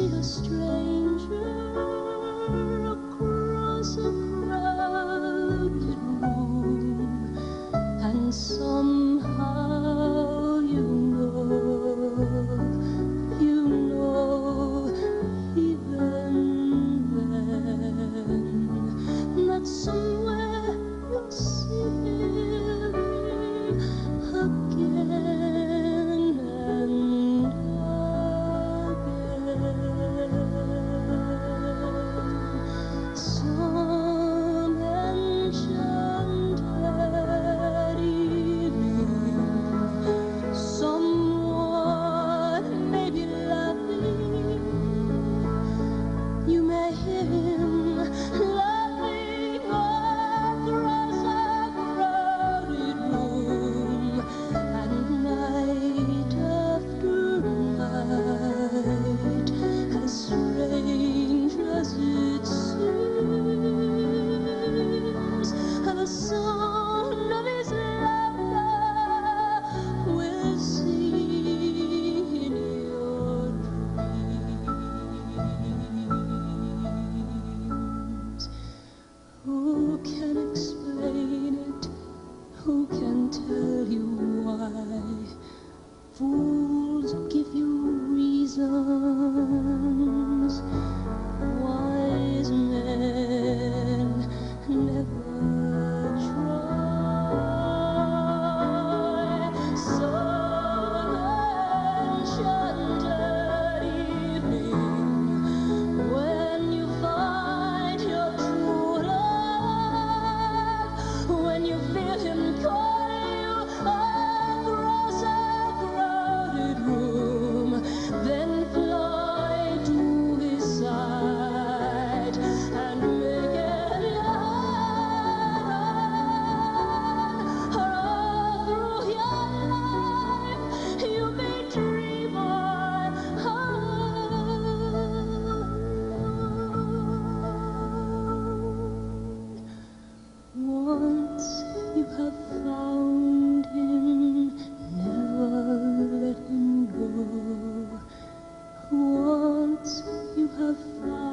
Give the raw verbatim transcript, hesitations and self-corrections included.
see a stranger across a crowded room, and somehow you know, you know, even then, that somewhere you'll see him again and again. Some enchanted evening, someone may be laughing. You may hear him laughing across a crowded room, and night after night, as strange as it seems, the sound of his laughter will sing in your dreams. Who can explain it? Who can tell you why? Fools give you reasons. Wise men never try. Some enchanted evening, when you find your true love, when you feel him calling you across a crowded room, then fly to his side and make it run all through your life. You may dream on alone. Once you have found him, never let him go. Once you have found